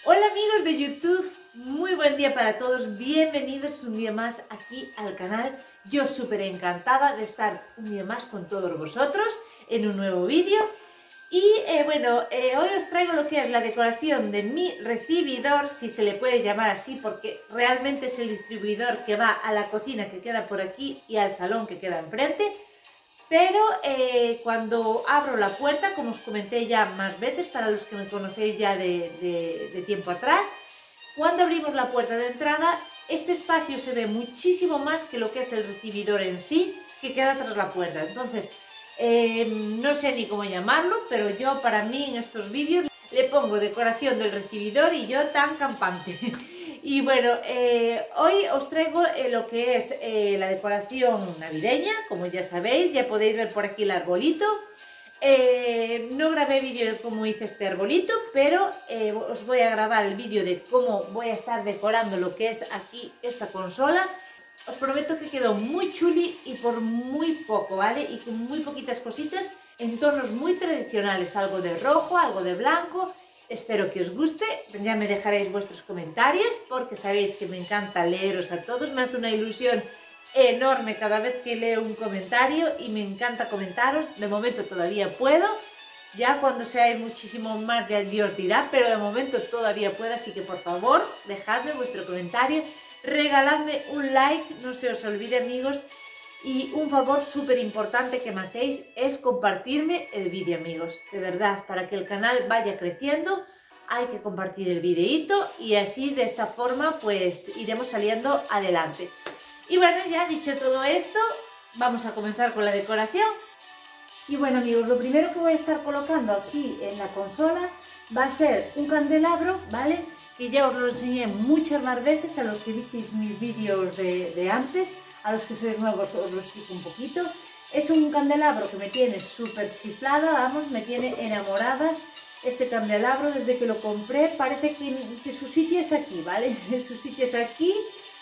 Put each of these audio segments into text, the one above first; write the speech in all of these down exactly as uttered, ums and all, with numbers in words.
Hola amigos de YouTube, muy buen día para todos, bienvenidos un día más aquí al canal. Yo súper encantada de estar un día más con todos vosotros en un nuevo vídeo. Y eh, bueno, eh, hoy os traigo lo que es la decoración de mi recibidor, si se le puede llamar así, porque realmente es el distribuidor que va a la cocina que queda por aquí y al salón que queda enfrente. Pero eh, cuando abro la puerta, como os comenté ya más veces, para los que me conocéis ya de, de, de tiempo atrás, cuando abrimos la puerta de entrada, este espacio se ve muchísimo más que lo que es el recibidor en sí, que queda tras la puerta. Entonces, eh, no sé ni cómo llamarlo, pero yo para mí en estos vídeos le pongo decoración del recibidor y yo tan campante. Y bueno, eh, hoy os traigo eh, lo que es eh, la decoración navideña, como ya sabéis, ya podéis ver por aquí el arbolito. Eh, no grabé vídeo de cómo hice este arbolito, pero eh, os voy a grabar el vídeo de cómo voy a estar decorando lo que es aquí esta consola. Os prometo que quedó muy chuli y por muy poco, ¿vale? Y con muy poquitas cositas en tonos muy tradicionales, algo de rojo, algo de blanco. Espero que os guste, ya me dejaréis vuestros comentarios porque sabéis que me encanta leeros a todos, me hace una ilusión enorme cada vez que leo un comentario y me encanta comentaros. De momento todavía puedo, ya cuando seáis muchísimo más ya Dios dirá, pero de momento todavía puedo, así que por favor dejadme vuestro comentario, regaladme un like, no se os olvide amigos. Y un favor súper importante que me hacéis es compartirme el vídeo, amigos. De verdad, para que el canal vaya creciendo hay que compartir el videíto y así de esta forma pues iremos saliendo adelante. Y bueno, ya dicho todo esto, vamos a comenzar con la decoración. Y bueno amigos, lo primero que voy a estar colocando aquí en la consola va a ser un candelabro, ¿vale? Que ya os lo enseñé muchas más veces a los que visteis mis vídeos de, de antes. A los que sois nuevos os lo explico un poquito. Es un candelabro que me tiene súper chiflada, vamos, me tiene enamorada. Este candelabro desde que lo compré parece que, que su sitio es aquí, ¿vale? Su sitio es aquí.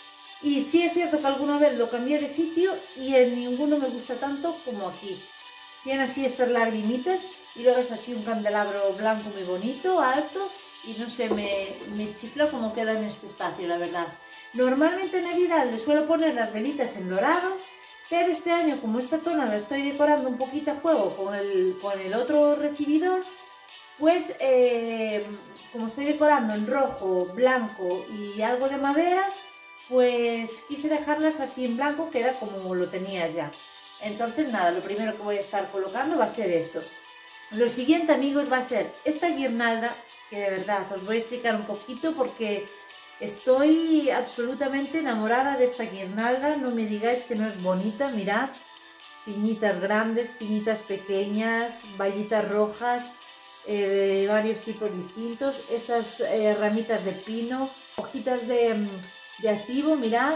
Y sí es cierto que alguna vez lo cambié de sitio y en ninguno me gusta tanto como aquí. Tiene así estas lagrimitas y luego es así un candelabro blanco muy bonito, alto. Y no sé, me, me chifla como queda en este espacio, la verdad. Normalmente en Navidad le suelo poner las velitas en dorado, pero este año, como esta zona la estoy decorando un poquito a juego con el, con el otro recibidor, pues eh, como estoy decorando en rojo, blanco y algo de madera, pues quise dejarlas así en blanco, que era como lo tenía ya. Entonces nada, lo primero que voy a estar colocando va a ser esto. Lo siguiente amigos va a ser esta guirnalda, que de verdad os voy a explicar un poquito porque estoy absolutamente enamorada de esta guirnalda. No me digáis que no es bonita, mirad, piñitas grandes, piñitas pequeñas, vallitas rojas, eh, de varios tipos distintos, estas eh, ramitas de pino, hojitas de, de activo, mirad.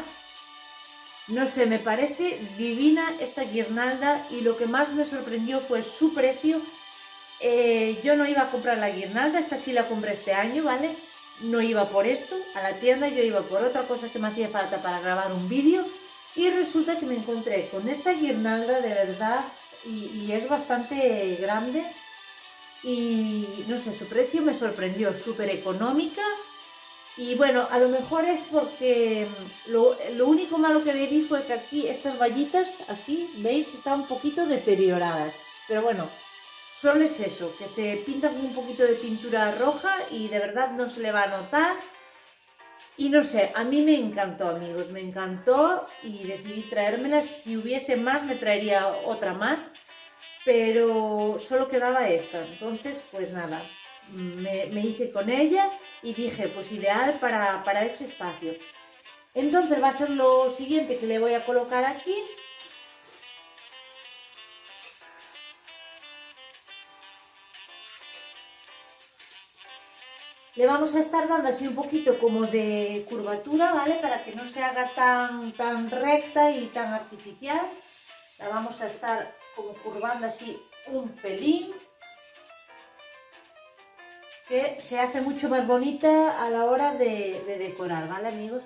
No sé, me parece divina esta guirnalda y lo que más me sorprendió fue su precio. Eh, yo no iba a comprar la guirnalda, esta sí la compré este año, ¿vale? No iba por esto a la tienda, yo iba por otra cosa que me hacía falta para grabar un vídeo y resulta que me encontré con esta guirnalda de verdad y, y es bastante grande y no sé, su precio me sorprendió, súper económica. Y bueno, a lo mejor es porque lo, lo único malo que le vi fue que aquí estas vallitas, aquí, ¿veis? Están un poquito deterioradas. Pero bueno, solo es eso, que se pinta con un poquito de pintura roja y de verdad no se le va a notar. Y no sé, a mí me encantó amigos, me encantó y decidí traérmela. Si hubiese más me traería otra más, pero solo quedaba esta. Entonces pues nada, me, me hice con ella. Y dije, pues ideal para, para ese espacio. Entonces va a ser lo siguiente que le voy a colocar aquí. Le vamos a estar dando así un poquito como de curvatura, ¿vale? Para que no se haga tan, tan recta y tan artificial. La vamos a estar como curvando así un pelín, que se hace mucho más bonita a la hora de, de decorar, ¿vale amigos?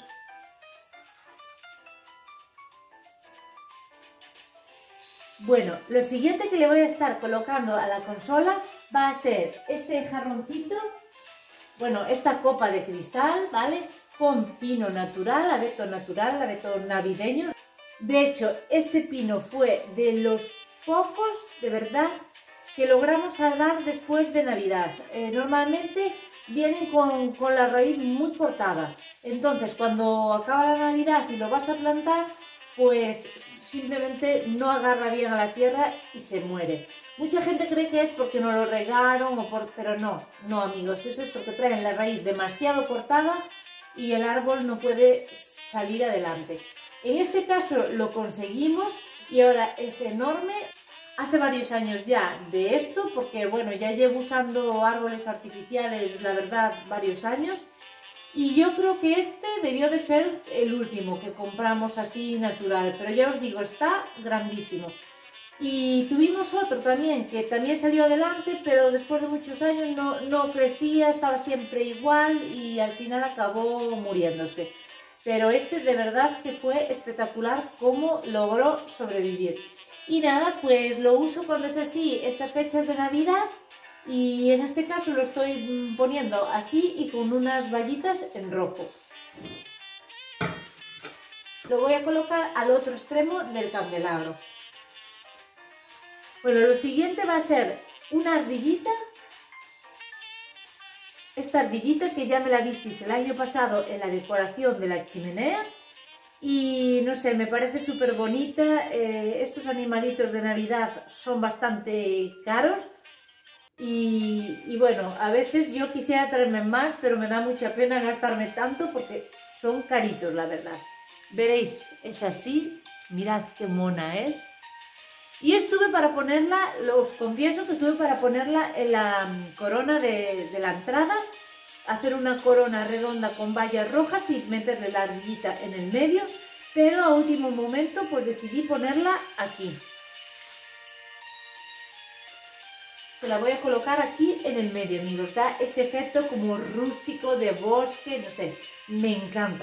Bueno, lo siguiente que le voy a estar colocando a la consola va a ser este jarroncito bueno, esta copa de cristal, ¿vale? Con pino natural, abeto natural, abeto navideño. De hecho, este pino fue de los pocos, de verdad, que logramos salvar después de Navidad. Eh, normalmente vienen con, con la raíz muy cortada. Entonces, cuando acaba la Navidad y lo vas a plantar, pues simplemente no agarra bien a la tierra y se muere. Mucha gente cree que es porque no lo regaron, o por... pero no, no amigos, eso es porque traen la raíz demasiado cortada y el árbol no puede salir adelante. En este caso lo conseguimos y ahora es enorme. Hace varios años ya de esto, porque bueno, ya llevo usando árboles artificiales, la verdad, varios años. Y yo creo que este debió de ser el último que compramos así natural, pero ya os digo, está grandísimo. Y tuvimos otro también, que también salió adelante, pero después de muchos años no, no crecía, estaba siempre igual y al final acabó muriéndose. Pero este de verdad que fue espectacular cómo logró sobrevivir. Y nada, pues lo uso cuando es así, estas fechas de Navidad. Y en este caso lo estoy poniendo así y con unas vallitas en rojo. Lo voy a colocar al otro extremo del candelabro. Bueno, lo siguiente va a ser una ardillita. Esta ardillita que ya me la visteis el año pasado en la decoración de la chimenea. Y no sé, me parece súper bonita. Eh, estos animalitos de Navidad son bastante caros. Y, y bueno, a veces yo quisiera traerme más, pero me da mucha pena gastarme tanto porque son caritos, la verdad. Veréis, es así, mirad qué mona es. Y estuve para ponerla, os confieso que estuve para ponerla en la corona de, de la entrada, hacer una corona redonda con vallas rojas y meterle la ardillita en el medio, pero a último momento pues decidí ponerla aquí. Se la voy a colocar aquí en el medio, amigos. Da ese efecto como rústico de bosque, no sé, me encanta.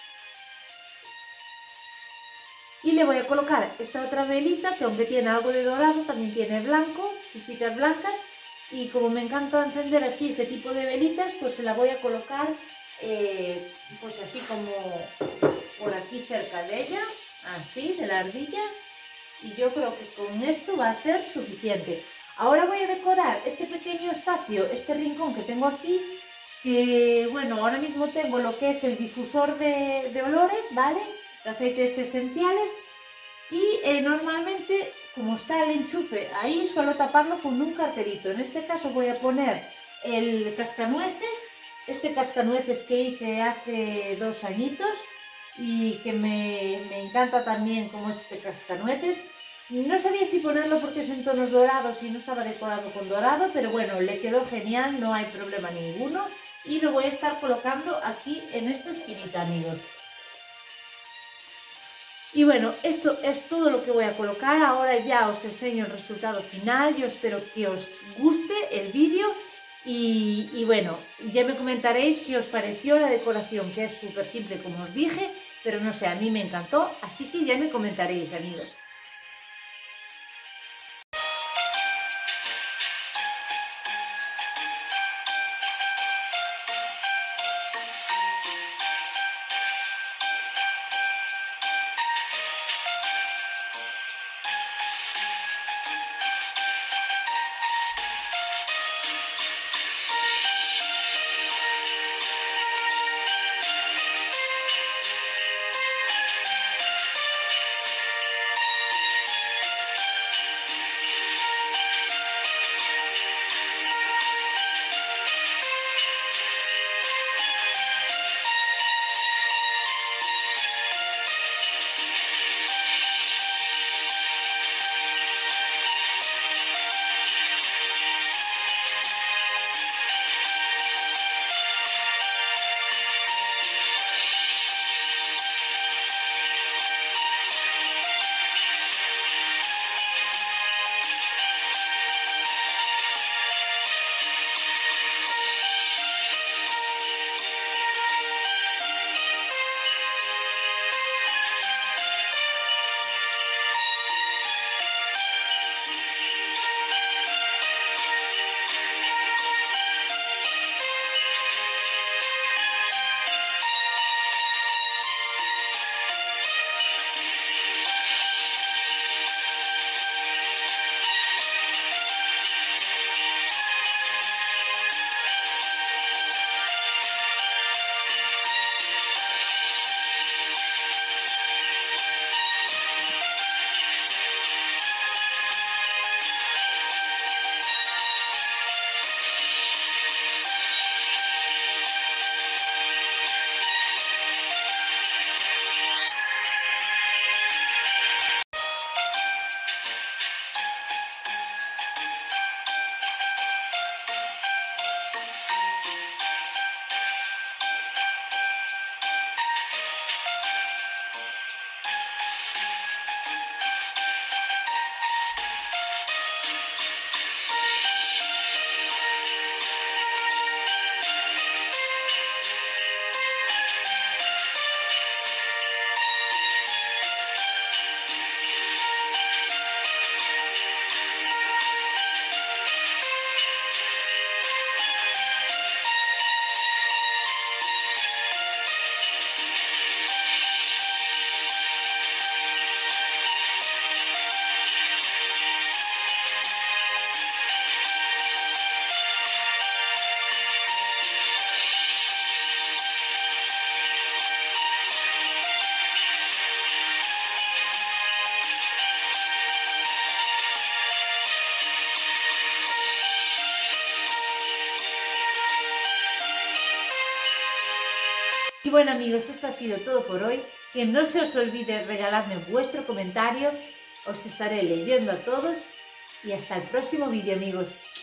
Y le voy a colocar esta otra velita que aunque tiene algo de dorado, también tiene blanco, chispitas blancas. Y como me encanta encender así este tipo de velitas, pues se la voy a colocar eh, pues así como por aquí cerca de ella, así, de la ardilla. Y yo creo que con esto va a ser suficiente. Ahora voy a decorar este pequeño espacio, este rincón que tengo aquí, que bueno, ahora mismo tengo lo que es el difusor de, de olores, ¿vale? De aceites esenciales y eh, normalmente, como está el enchufe ahí, suelo taparlo con un cartelito. En este caso voy a poner el cascanueces, este cascanueces que hice hace dos añitos y que me, me encanta también como es este cascanueces. No sabía si ponerlo porque es en tonos dorados y no estaba decorado con dorado, pero bueno, le quedó genial, no hay problema ninguno. Y lo voy a estar colocando aquí en esta esquinita, amigos. Y bueno, esto es todo lo que voy a colocar. Ahora ya os enseño el resultado final. Yo espero que os guste el vídeo. Y, y bueno, ya me comentaréis qué os pareció la decoración, que es súper simple como os dije, pero no sé, a mí me encantó. Así que ya me comentaréis, amigos. Y bueno amigos, esto ha sido todo por hoy. Que no se os olvide regalarme vuestro comentario. Os estaré leyendo a todos. Y hasta el próximo vídeo amigos.